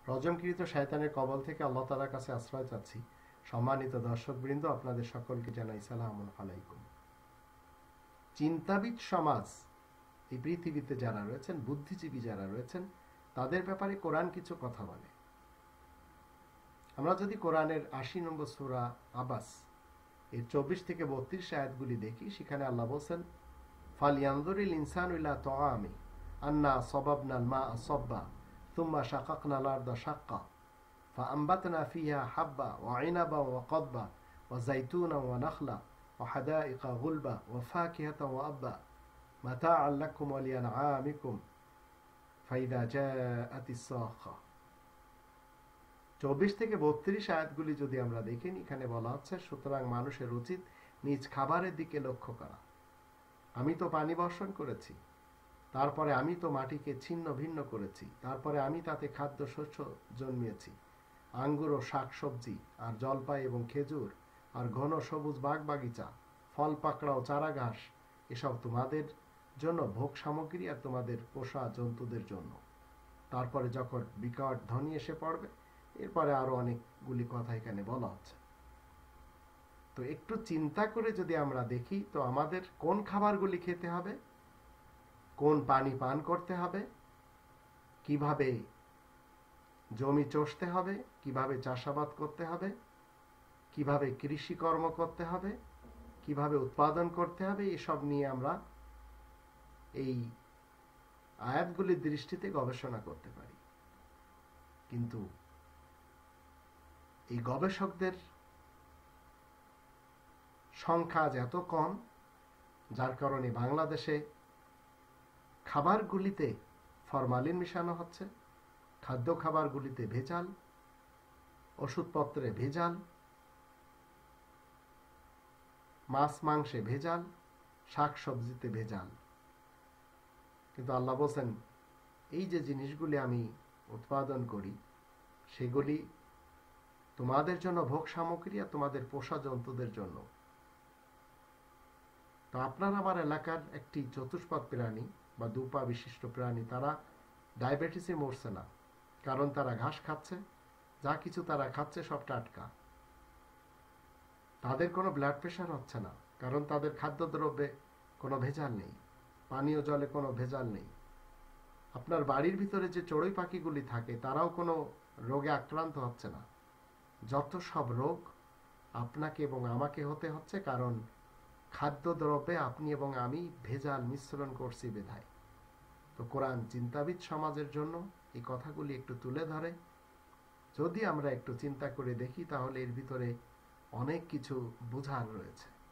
রজমকৃত শয়তানের কবল থেকে আল্লাহ তাআলার কাছে আশ্রয় চাচ্ছি। সম্মানিত দর্শকবৃন্দ, আপনাদের সকলকে জানাই সালামুন আলাইকুম। চিন্তাবিদ সমাজ এই পৃথিবীতে যারা রয়েছেন, বুদ্ধিজীবী যারা রয়েছেন, তাদের ব্যাপারে কোরআন কিছু কথা বলে। আমরা যদি কোরআনের ৮০ নম্বর সূরা আবাস এর ২৪ থেকে ৩২ আয়াতগুলি দেখি, সেখানে আল্লাহ বলছেন, ফালইয়ানজুরিল ইনসানু ইলা তাআমি আন্না সাবাবনাল মা'a সাব্বা ثم شققنا الأرض شقا فأنبتنا فيها حبا وعنبا وقضبا وزيتونا ونخلا وحدائق غلبا وفاكهة وأبا متاعا لكم ولأنعامكم فإذا جاءت الصاخة। ২৪ থেকে ৩২ আয়াতগুলি যদি আমরা দেখি, এখানে বলা হচ্ছে, সুতরাং মানুষের উচিত নিজ খাবারের দিকে লক্ষ্য করা। আমি তো পানি বর্ষণ করেছি, তারপরে আমি তো মাটিকে ছিন্ন ভিন্ন করেছি, তারপরে আমি তাতে খাদ্য শস্য জন্মিয়েছি, আঙ্গুর ও শাকসবজি আর জলপাই এবং খেজুর আর ঘন সবুজ বাগ বাগিচা, ফল পাকড়া ও চারা ঘাস, এসব তোমাদের জন্য ভোগ সামগ্রী আর তোমাদের পোষা জন্তুদের জন্য। তারপরে যখন বিকট ধ্বনি এসে পড়বে, এরপরে আরো অনেকগুলি কথা এখানে বলা হচ্ছে। তো একটু চিন্তা করে যদি আমরা দেখি, তো আমাদের কোন খাবারগুলি খেতে হবে, কোন পানি পান করতে হবে, কিভাবে জমি চষতে হবে, কিভাবে চাষাবাদ করতে হবে, কিভাবে কৃষিকর্ম করতে হবে, কিভাবে উৎপাদন করতে হবে, এসব নিয়ে আমরা এই আয়াতগুলির দৃষ্টিতে গবেষণা করতে পারি। কিন্তু এই গবেষকদের সংখ্যা আজ এত কম, যার কারণে বাংলাদেশে খাবারগুলিতে ফরমালিন মেশানো হচ্ছে, খাদ্য খাবারগুলিতে ভেজাল, ওষুধপত্রে ভেজাল, মাছ মাংসে ভেজাল, শাক সবজিতে ভেজাল। কিন্তু আল্লাহ বলেন, এই যে জিনিসগুলি আমি উৎপাদন করি, সেগুলি তোমাদের জন্য ভোগ সামগ্রী আর তোমাদের পোষা জন্তুদের জন্য। তো আপনার আমার এলাকার একটি চতুষ্পদ প্রাণী বা দুপা বিশিষ্ট প্রাণী, তারা ডায়াবেটিসে মরছে না, কারণ তারা ঘাস খাচ্ছে, যা কিছু তারা খাচ্ছে সব টাটকা। তাদের কোনো ব্লাড প্রেশার হচ্ছে না, কারণ তাদের খাদ্যদ্রব্যে কোনো ভেজাল নেই, পানীয় জলে কোনো ভেজাল নেই। আপনার বাড়ির ভিতরে যে চড়ুই পাখিগুলি থাকে, তারাও কোনো রোগে আক্রান্ত হচ্ছে না। যত সব রোগ আপনাকে এবং আমাকে হতে হচ্ছে, কারণ খাদ্যদ্রব্যে আপনি এবং আমি ভেজাল মিশ্রণ করছি বিধায়। তো কোরআন চিন্তাবিদ সমাজের জন্য এই কথাগুলি একটু তুলে ধরে। যদি আমরা একটু চিন্তা করে দেখি, তাহলে এর ভিতরে অনেক কিছু বোঝার রয়েছে।